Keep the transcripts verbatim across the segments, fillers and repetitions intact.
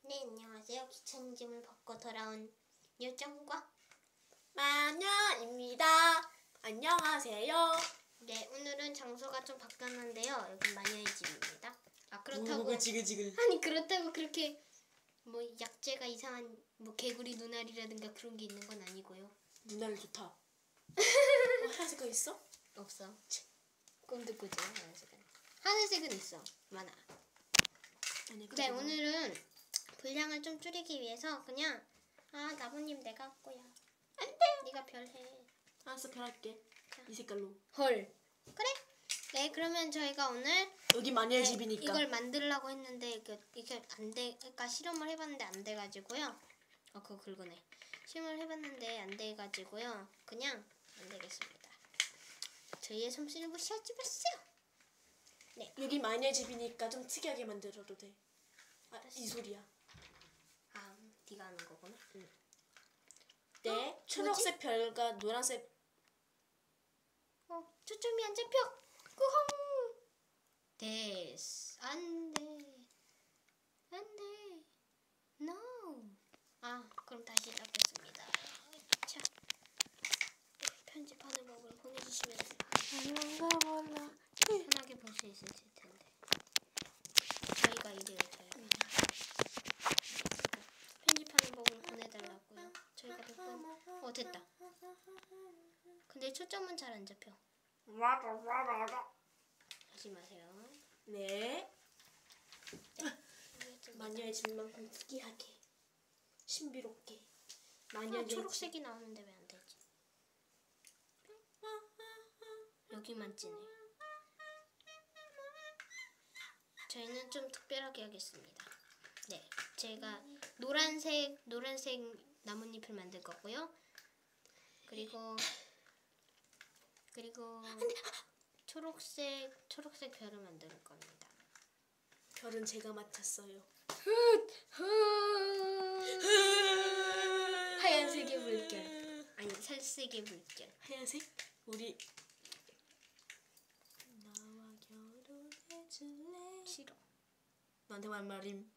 네, 안녕하세요. 귀찮은 짐을 벗고 돌아온 요정과 마녀입니다. 안녕하세요. 네, 오늘은 장소가 좀 바뀌었는데요. 여긴 마녀의 집입니다. 아, 그렇다고 오, 지글지글. 아니 그렇다고 그렇게 뭐 약재가 이상한 뭐 개구리 눈알이라든가 그런 게 있는 건 아니고요. 눈알 좋다. 어, 하얀색깔 있어? 없어. 꿈도 꾸죠. 하늘색은. 하늘색은 있어. 많아. 아니, 네, 오늘은 분량을 좀 줄이기 위해서 그냥 아 나무님 내가 할 거야. 안 돼. 네가 별해. 알았어, 별할게. 이 색깔로. 헐. 그래? 네, 그러면 저희가 오늘 여기 마녀의 네, 집이니까. 이걸 만들려고 했는데 이게, 이게 안 돼. 그러니까 실험을 해봤는데 안 돼가지고요. 어, 그거 긁어내. 실험을 해봤는데 안 돼가지고요. 그냥 안 되겠습니다. 저희의 솜씨를 무시하지 마세요. 네. 여기 마녀의 집이니까 좀 특이하게 만들어도 돼. 아, 이 소리야. 아, 네가 하는 거구나. 응. 네, 초록색 별과 노란색. 어, 초점이 안 잡혀. 꾸헝. 데스. 안 돼. 안 돼. No. 아, 그럼 다시 잡겠습니다. 자, 편집하는 법을 보내주시면 아닌가 몰라. 편하게 볼 수 있으실 텐데. 저희가 이래요, 저희가. 음. 편집하는 법을 보내달라고요. 저희가 몇 번. 어, 됐다. 근데 초점은 잘 안 잡혀. 하지 마세요. 네. 네. 마녀의 집만큼 특이하게, 신비롭게. 아, 마녀의 초록색이 나오는데 왜 안 되지? 여기만 찌네. 저희는 좀 특별하게 하겠습니다. 네, 제가 노란색 노란색 나뭇잎을 만들 거고요. 그리고 그리고 초록색 초록색 별을 만들 겁니다. 별은 제가 맡았어요. 하얀색의 물결. 아니, 살색의 물결. 하얀색? 우리 나와 결혼해줄래? 싫어. 너한테 말 말임.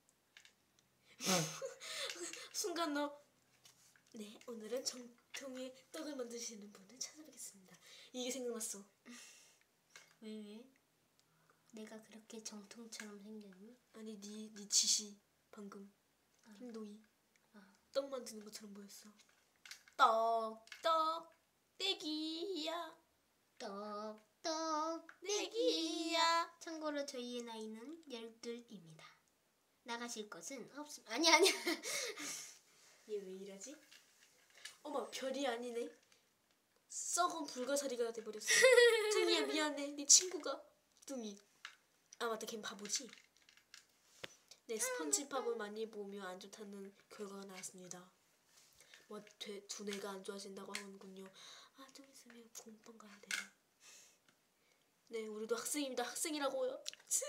순간 너. 네, 오늘은 정통의 떡을 만드시는 분을 찾아뵙겠습니다. 이게 생각났어. 왜 왜? 내가 그렇게 정통처럼 생겼니? 아니, 네, 네 지시 방금 아. 행동이 아. 떡 만드는 것처럼 보였어. 떡, 떡, 떼기야. 떡, 떡, 떼기야. 참고로 저희의 나이는 열둘입니다. 나가실 것은 없음. 아니 아니야. 얘 왜 이러지? 어머, 별이 아니네. 썩은 불가사리가 돼버렸어. 뚱이야, 미안해. 네 친구가 뚱이. 아, 맞다, 걘 바보지. 네, 스펀지밥을 많이 보며 안 좋다는 결과가 나왔습니다. 뭐 되, 두뇌가 안 좋아진다고 하는군요. 아, 좀 있으면 공방 가야 되네. 네, 우리도 학생입니다. 학생이라고요.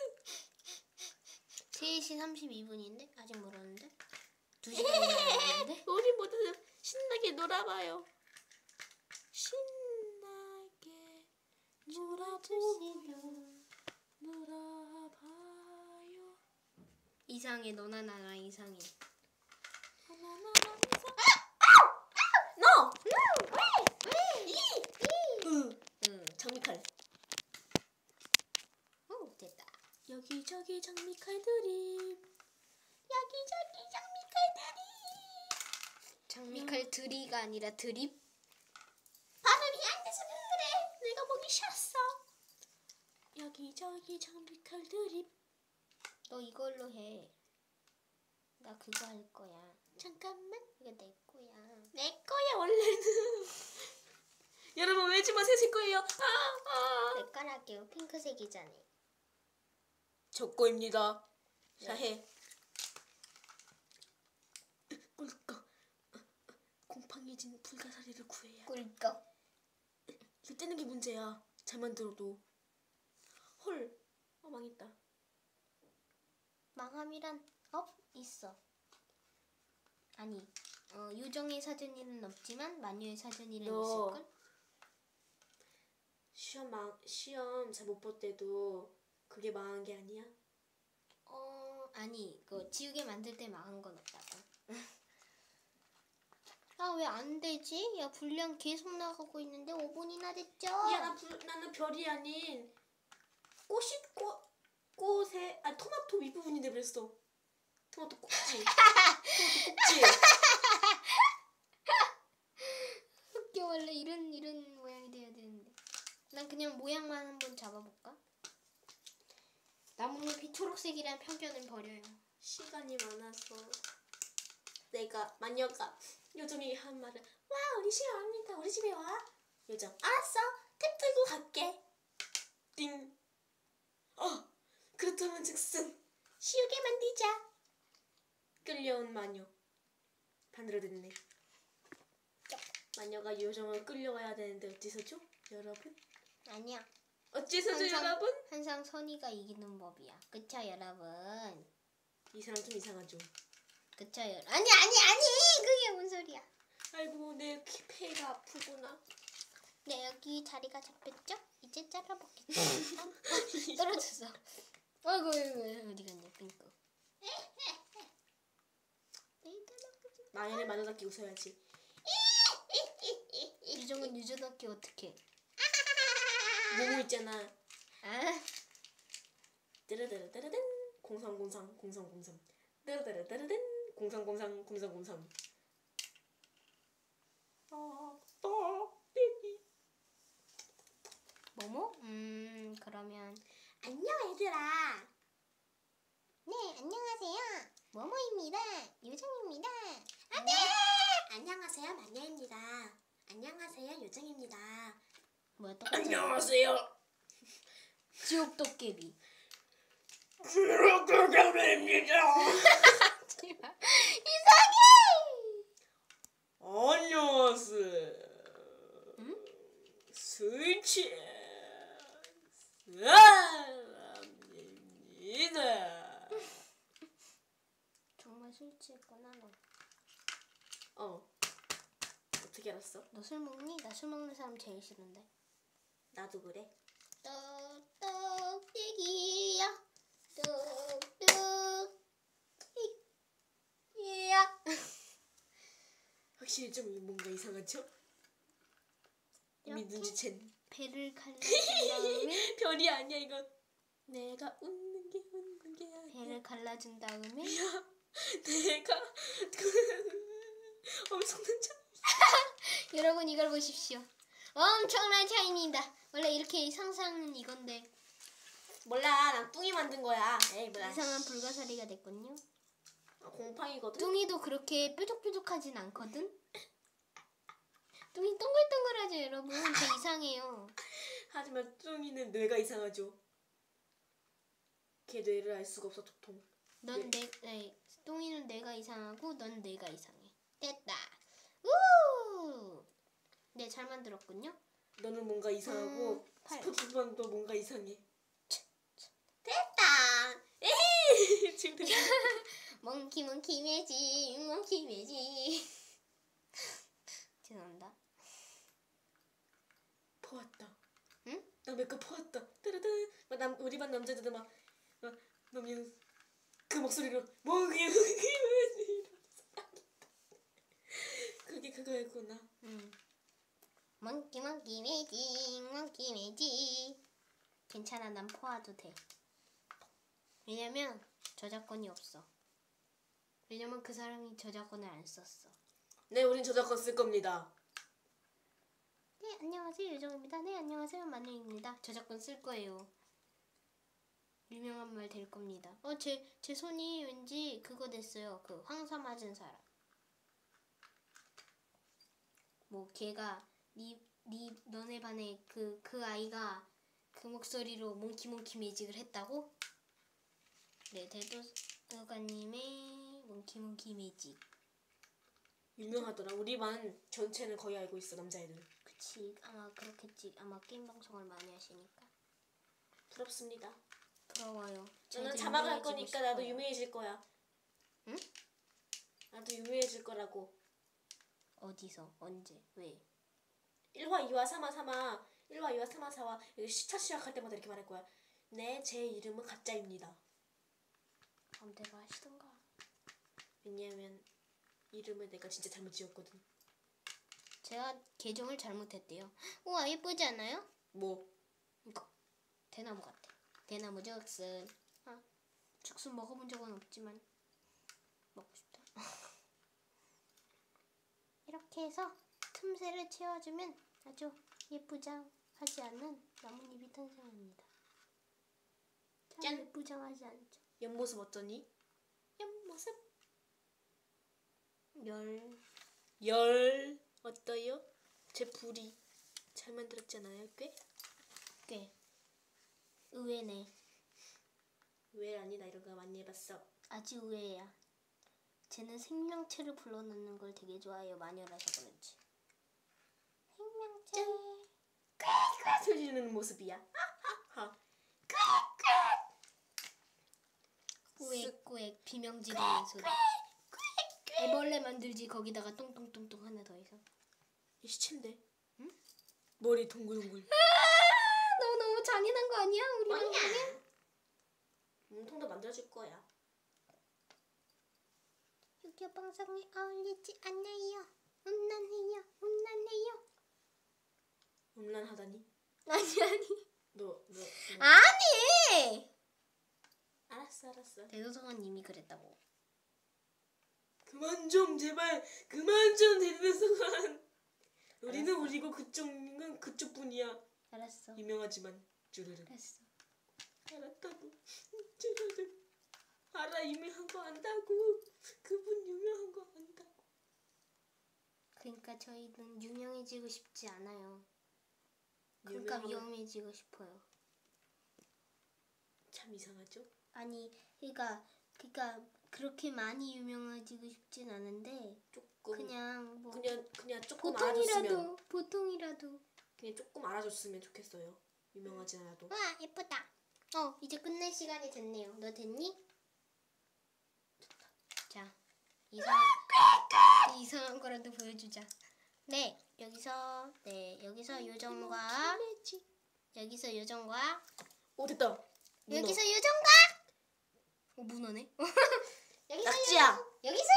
세 시 삼십이 분인데 아직 멀었는데 두 시간이나 남았는데. 우리 모두 신나게 놀아봐요. 신나게 놀아보요. 놀아봐요. 이상해. 너나 나나 이상해. 너! 왜? 왜? 이! 응. 응. 장미칼. 오, 됐다. 여기저기 장미칼들이. 여기저기 장미칼들이. 장미칼 드리가 아니라 드립? 발음이 안 돼서 그래. 내가 보기 싫었어. 여기저기 장미칼들이. 너 이걸로 해. 나 그거 할 거야. 잠깐만. 이거 내 거야. 내 거야 원래는. 여러분 외지마 새 거예요. 아, 아. 내 거랄게요. 핑크색이잖아. 저 거입니다. 네. 자, 해. 꿀꺽. 곰팡이진 불가사리를 구해야. 꿀꺽. 이거 떼는 게 문제야. 잘 만들어도. 헐. 어, 망했다. 망함이란 업 있어. 아니, 어, 요정의 사전일은 없지만 마녀의 사전일은 너 있을걸? 시험 망 시험 잘 못 볼 때도 그게 망한 게 아니야? 어, 명 아니 그 지우개 만들 때 망한 건 없다고. 아 왜 안 되지? 야 분량 계속 나가고 있는데 오 분이나 됐죠? 야, 나 불, 나는 별이 아닌 꽃이 꽃 꽃에 아 토마토 윗부분이 돼버렸어. 토마토 꼭지. 토마토 꼭지. 웃겨. 원래 이런 이런 모양이 돼야 되는데. 난 그냥 모양만 한번 잡아볼까? 나뭇잎이 초록색이란 편견을 버려요. 시간이 많아서 내가 마녀가 요정이 한 말을 와 우리 시간 많으니까 우리 집에 와. 요정 알았어 탭 들고 갈게. 띵. 어 그렇다면 즉슨 쉬우게 만들자. 끌려온 마녀. 반대로 됐네. 마녀가 요정을 끌려와야 되는데 어째서죠 여러분? 아니야. 어째서죠 항상- 여러분? 항상 선의가 이기는 법이야. 그쵸 여러분? 이 사람 좀 이상하죠. 그쵸 여러분? 아니 아니 아니! 그게 뭔 소리야? 아이고 내 키- 폐가 아프구나. 네 여기 자리가 잡혔죠? 이제 잘라먹겠습니다. 어, 떨어졌어. 아이고 아이고 어디 갔냐 핑크. 마녀는 마녀답게 웃어야지. 유정은 유전학기 어떻게? 모모 있잖아. 아 뜨르르르르른 공삼공삼 공삼공삼 뜨르르르르른 공삼공삼 공삼공삼. 아, 또 떼기. 뭐뭐? 음 그러면 안녕 얘들아. 네 안녕하세요. 뭐뭐입니다. 유정입니다. 안녕. 안녕하세요 마녀입니다. 안녕하세요 요정입니다. 뭐야 똑같아. 안녕하세요. 지옥 도깨비. 그렇게입니다. 이상해. 안녕하세요. 응? 스위치 사람입니다. 정말 술 취했구나 너. 어. 어떻게 알았어? 너 술 먹니? 나 술 먹는 사람 제일 싫은데. 나도 그래. 똑똑대기야 똑똑이야. 확실히 좀 뭔가 이상하죠? 이렇게? 믿는지 쟨 배를 갈라준 다음에 별이 아니야 이거. 내가 웃는 게 웃는 게 아니야. 배를 갈라준 다음에 내가 엄청난 차. 여러분 이걸 보십시오. 엄청난 차이입니다. 원래 이렇게 상상은 이건데 몰라 난 뚱이 만든 거야. 에이 뭐야. 이상한 불가사리가 됐군요. 아, 곰팡이거든. 뚱이도 그렇게 뾰족뾰족하진 않거든. 뚱이 동글동글하죠 여러분. 저 이상해요. 하지만 뚱이는 뇌가 이상하죠. 걔 뇌를 알 수가 없어 도통. 넌 내, 네, 뚱이는 내가 이상하고 넌 내가 이상해. 됐다. 우! 네, 잘 만들었군요. 너는 뭔가 이상하고 음, 팔. 스포츠반도 뭔가 이상해. 됐다. 에이 지금 됐어. 몽키 몽키 매직 몽키 매직. 죄송합니다. 퍼왔다. 응? 나 메이크업 퍼왔다. 따라단. 막 남, 우리 반 남자들도 막, 막 너무 그 목소리로 몽키 몽키 매직. 그게 그거였구나. 음. 몽키 몽키 매직 몽키 매직. 괜찮아, 난 포화도 돼. 왜냐면 저작권이 없어. 왜냐면 그 사람이 저작권을 안 썼어. 네, 우린 저작권 쓸 겁니다. 네, 안녕하세요 유정입니다. 네, 안녕하세요 마녀입니다. 저작권 쓸 거예요. 유명한 말 될 겁니다. 어, 제, 제 손이 왠지 그거 됐어요. 그 황사 맞은 사람. 뭐 걔가 니, 니 너네 반에 그, 그 아이가 그 목소리로 몽키 몽키 매직을 했다고? 네, 대도서관님의 몽키 몽키 매직. 유명하더라. 우리 반 전체는 거의 알고 있어, 남자애들. 그치, 아마 그렇겠지. 아마 게임 방송을 많이 하시니까. 부럽습니다. 부러워요. 저는 저희도 자막 할 유명해지고 거니까 나도 싶어요. 유명해질 거야. 응? 나도 유명해질 거라고. 어디서? 언제? 왜? 일 화, 이 화, 삼 화, 삼 화, 일 화, 이 화, 삼 화, 사 화 이렇게 시차 시작할 때마다 이렇게 말할 거야. 네, 제 이름은 가짜입니다. 마음대로 하시던가. 왜냐면 이름을 내가 진짜 잘못 지었거든. 제가 계정을 잘못했대요. 우와 예쁘지 않아요? 뭐? 이거 대나무 같아. 대나무 죽순. 아, 죽순 먹어본 적은 없지만 먹고 싶다. 이렇게 해서 틈새를 채워주면 아주 예쁘장하지 않은 나뭇잎이 탄생합니다. 참 짠! 예쁘장하지 않죠? 옆모습 어떠니? 옆모습. 열. 열 어떠요? 제 불이 잘 만들었잖아요, 꽤? 꽤 의외네. 왜 아니? 나 이런 거 많이 해봤어. 아주 의외야. 쟤는 생명체를 불러넣는 걸 되게 좋아해요. 마녀라서 그런지. 생명체. 꽉꽉 소리 지르는 모습이야. 하하하. 꾸액꾸액 비명 지르는 소리. 애벌레 만들지 거기다가 똥똥똥똥 하나 더 해서. 이 시체인데? 응? 머리 동글동글. 아, 너 너무 잔인한 거 아니야? 우리 방송에? 몸통도 만들어줄 거야. 유교 방송에 어울리지 않아요. 음란해요. 음란해요. 음란하다니? 아니 아니. 너, 너, 너. 아니. 알았어, 알았어. 대도서관님이 그랬다고. 그만 좀 제발 그만 좀 대대서관. 우리는 알았어. 우리고 그쪽은 그쪽뿐이야. 알았어. 유명하지만 쭈르르. 알았어. 알았다고. 쭈르르. 알아 유명한 거 안다고. 그분 유명한 거 안다고. 그러니까 저희는 유명해지고 싶지 않아요. 그러니까 유명하면 위험해지고 싶어요. 참 이상하죠? 아니, 그러니까 그러니까 그렇게 많이 유명해지고 싶진 않은데 조금 그냥 뭐 그냥 그냥 조금 알아줬으면 보통이라도 보통이라도. 그냥 조금 알아줬으면 좋겠어요. 유명하지 않아도. 와 예쁘다. 어 이제 끝낼 시간이 됐네요. 너 됐니? 자 이상 이상한 거라도 보여주자. 네 여기서 네 여기서 요정과 여기서 요정과 오 됐다. 문어. 여기서 요정과 어 문어네. 여기서 낙지야. 요정, 여기서